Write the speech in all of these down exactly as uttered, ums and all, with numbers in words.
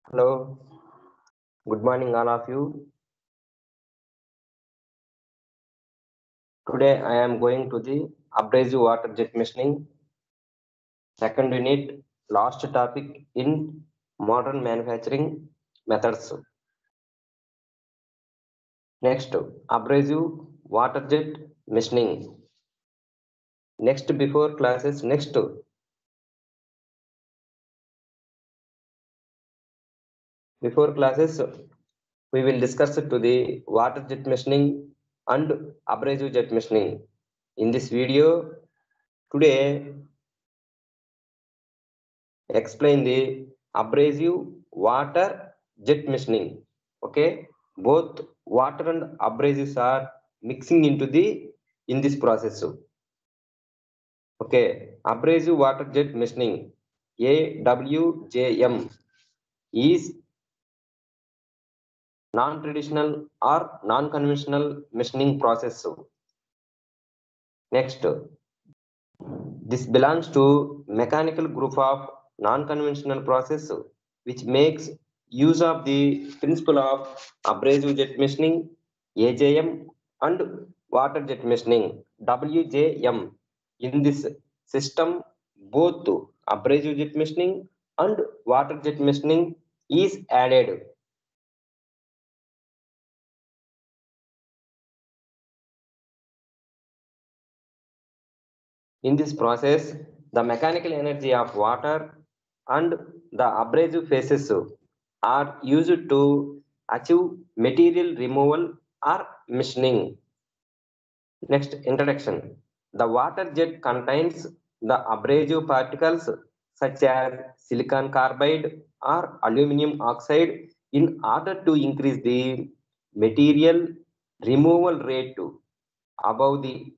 Hello, good morning, all of you. Today I am going to the abrasive water jet machining, second unit, last topic in modern manufacturing methods. Next, abrasive water jet machining. Next, before classes, next, before classes, we will discuss to the water jet machining and abrasive jet machining. In this video, today explain the abrasive water jet machining. Okay, both water and abrasives are mixing into the in this process. Okay, abrasive water jet machining, A W J M, is non-traditional or non-conventional machining process. Next, this belongs to mechanical group of non-conventional process which makes use of the principle of abrasive jet machining, A J M, and water jet machining, W J M. In this system, both abrasive jet machining and water jet machining is added. In this process, the mechanical energy of water and the abrasive phases are used to achieve material removal or machining. Next, introduction. The water jet contains the abrasive particles such as silicon carbide or aluminum oxide in order to increase the material removal rate to above the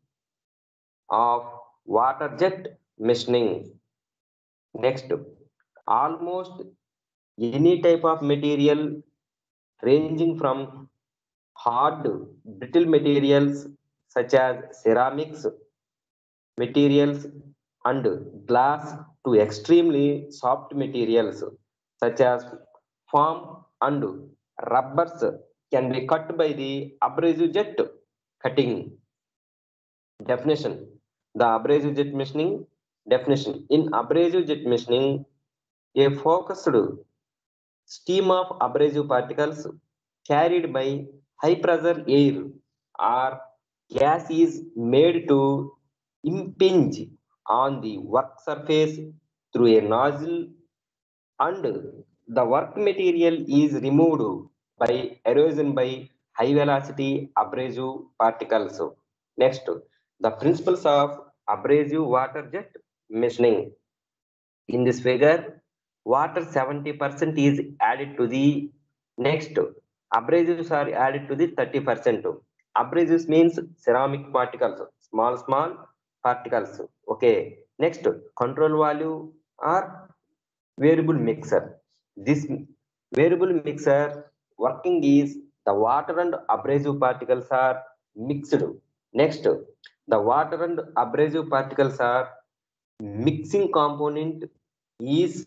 of water jet machining. Next, almost any type of material ranging from hard, brittle materials such as ceramics materials and glass to extremely soft materials such as foam and rubbers can be cut by the abrasive jet cutting. Definition. The abrasive jet machining definition. In abrasive jet machining, a focused stream of abrasive particles carried by high pressure air or gas is made to impinge on the work surface through a nozzle, and the work material is removed by erosion by high velocity abrasive particles. Next, the principles of abrasive water jet machining. In this figure, water seventy percent is added to the next. Abrasives are added to the thirty percent. Abrasives means ceramic particles, small, small particles. Okay. Next, control value or variable mixer. This variable mixer working is the water and abrasive particles are mixed. Next, the water and abrasive particles are mixing component is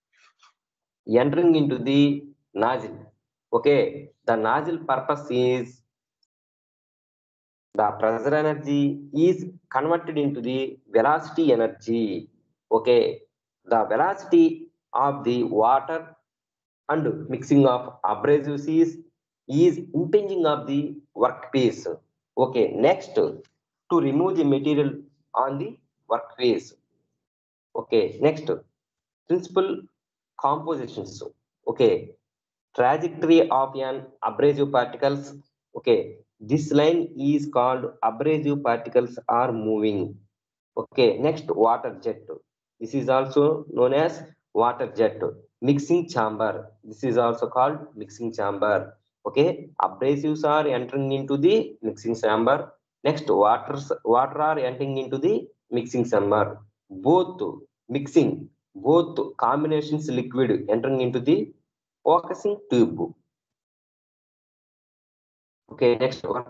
entering into the nozzle. Okay, the nozzle purpose is the pressure energy is converted into the velocity energy. Okay, the velocity of the water and mixing of abrasives is, is impinging of the workpiece. Okay, next, to remove the material on the workpiece. Okay, next, principal compositions. Okay, trajectory of an abrasive particles. Okay, this line is called abrasive particles are moving. Okay, next, water jet. This is also known as water jet. Mixing chamber. This is also called mixing chamber. Okay, abrasives are entering into the mixing chamber. Next, waters water are entering into the mixing chamber. Both mixing, both combinations liquid entering into the focusing tube. Okay, next one.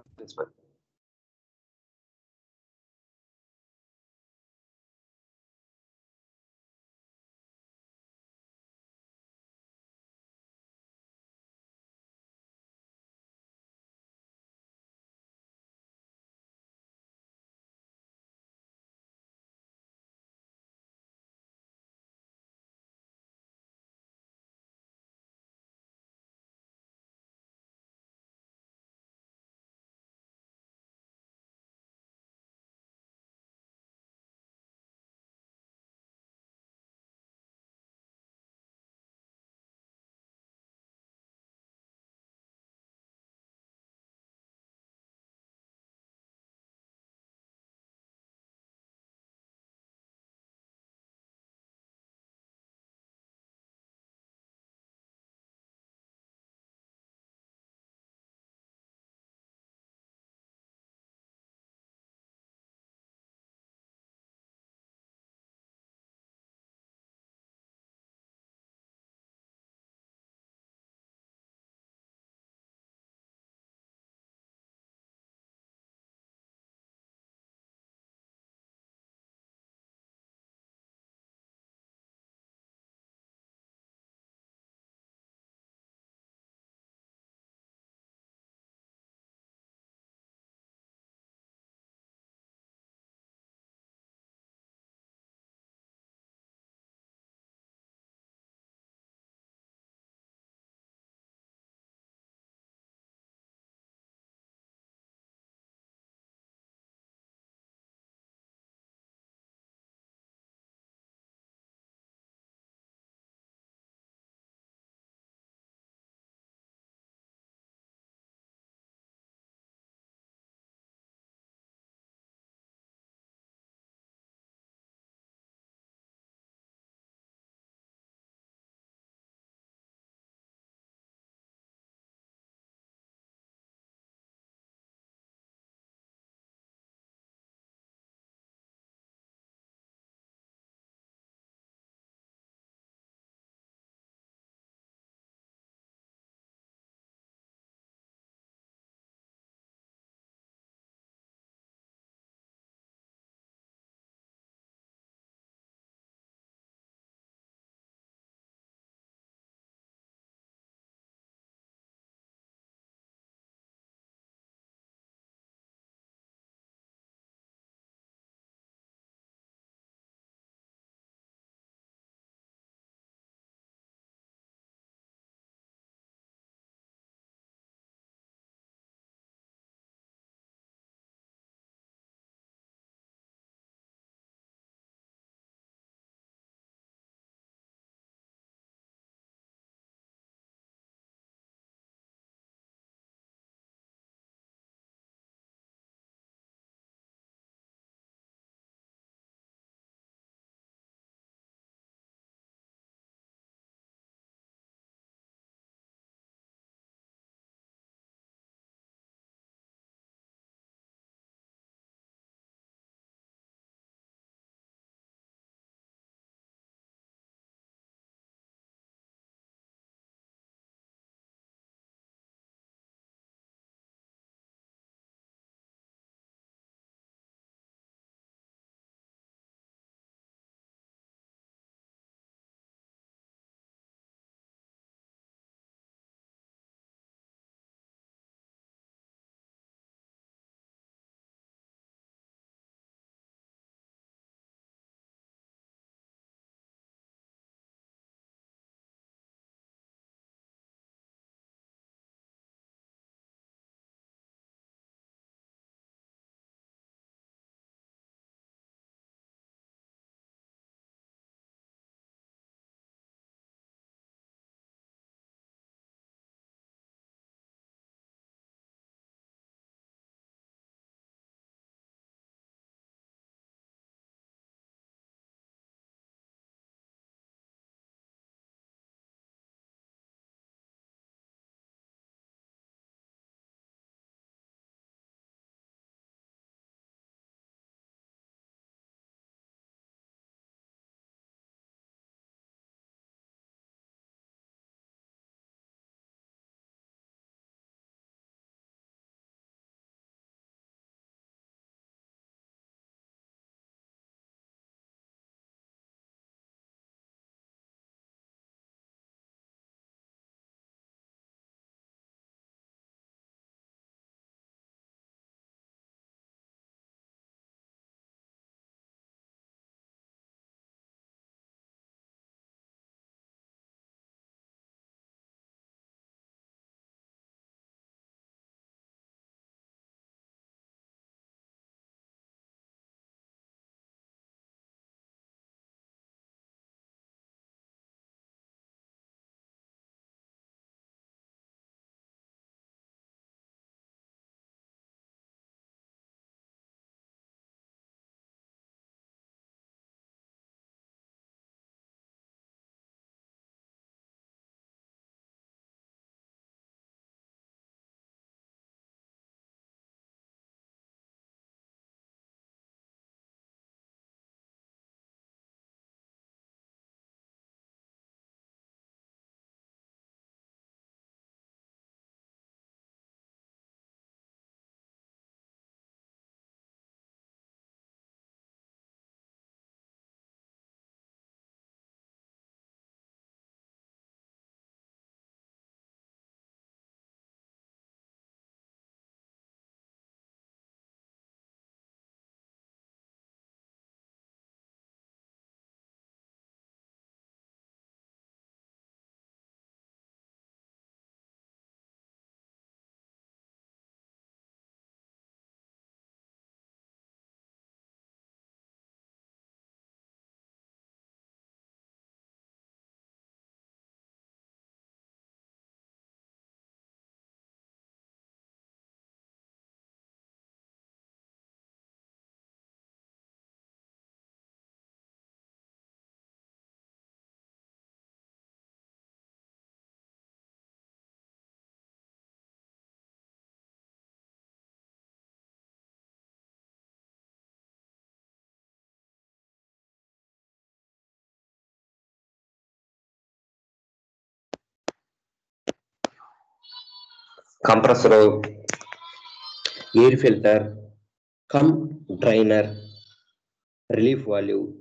compressor, air filter, cum drainer, relief valve.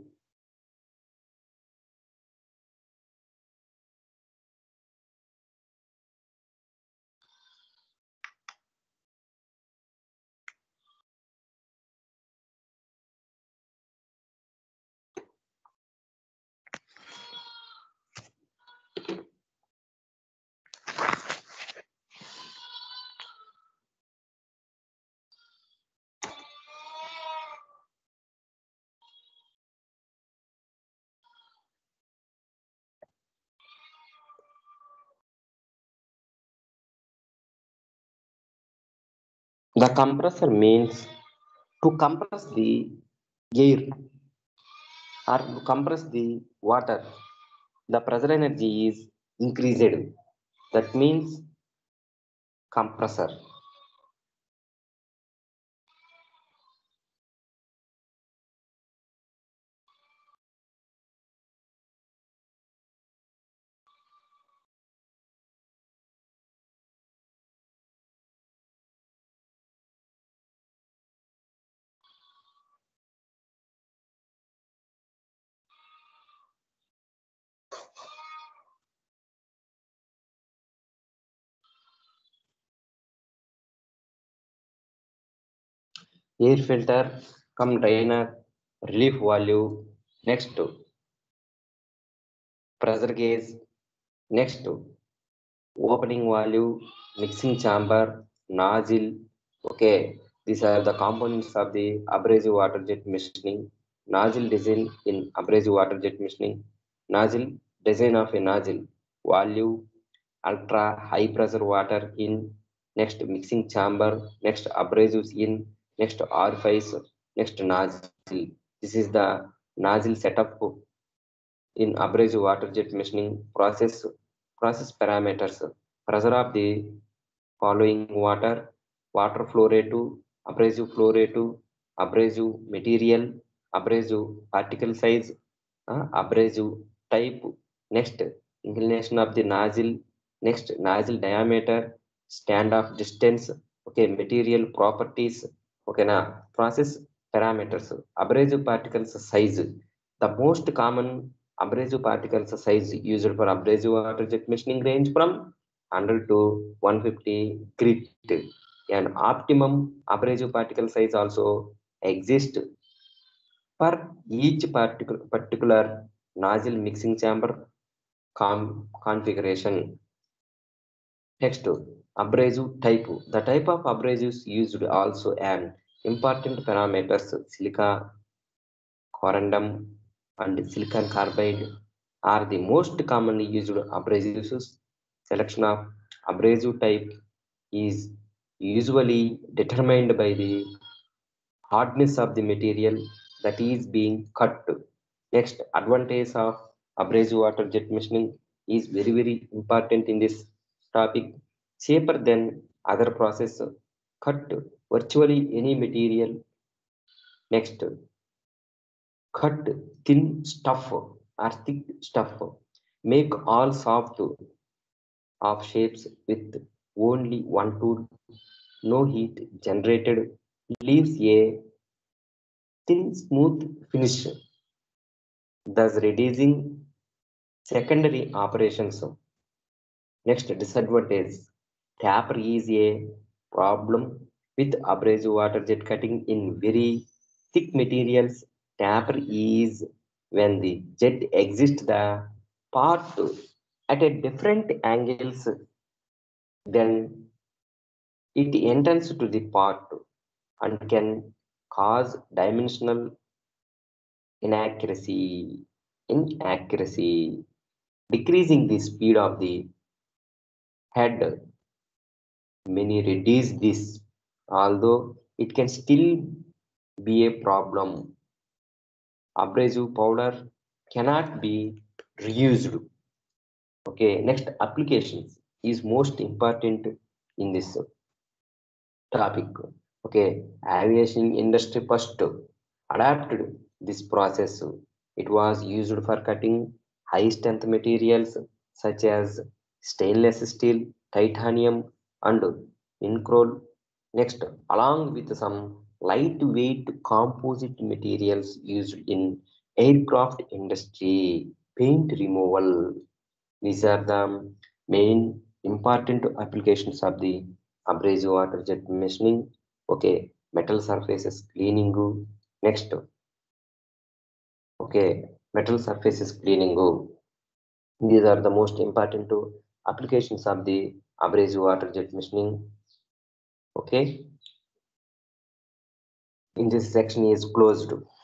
The compressor means to compress the air or to compress the water. The pressure energy is increased. That means compressor. Air filter, cum drainer, relief valve, next to pressure gauge, next to opening valve, mixing chamber, nozzle. Okay, these are the components of the abrasive water jet machining. Nozzle design in abrasive water jet machining. Nozzle design of a nozzle, valve, ultra high pressure water in, next mixing chamber, next abrasives in, next orifice, next nozzle. This is the nozzle setup in abrasive water jet machining process. Process parameters: pressure of the following water, water flow rate, abrasive flow rate, abrasive material, abrasive particle size, uh, abrasive type, next inclination of the nozzle, next nozzle diameter, standoff distance, okay, material properties, okay na, process parameters, abrasive particles size. The most common abrasive particles size used for abrasive water jet machining range from one hundred to one hundred fifty grit. An optimum abrasive particle size also exists for each particular particular nozzle mixing chamber com- configuration. Next, abrasive type. The type of abrasives used also an important parameters. Silica, corundum, and silicon carbide are the most commonly used abrasives. Selection of abrasive type is usually determined by the hardness of the material that is being cut. Next, advantage of abrasive water jet machining is very very important in this topic. Cheaper than other process, cut virtually any material. Next, cut thin stuff or thick stuff. Make all soft of shapes with only one tool. No heat generated. Leaves a thin smooth finish, thus reducing secondary operations. Next, disadvantage: taper is a problem with abrasive water jet cutting in very thick materials. Taper is when the jet exits the part at a different angles then it enters to the part and can cause dimensional inaccuracy, inaccuracy, decreasing the speed of the head. Many reduce this, although it can still be a problem. Abrasive powder cannot be reused. Okay, next applications is most important in this topic. Okay, aviation industry first adapted this process. It was used for cutting high strength materials such as stainless steel, titanium, and incrol. Next, along with some lightweight composite materials used in aircraft industry, paint removal. These are the main important applications of the abrasive water jet machining. Okay, metal surfaces cleaning. Next, okay, metal surfaces cleaning. These are the most important applications of the abrasive water jet machining. Okay, in this section is closed.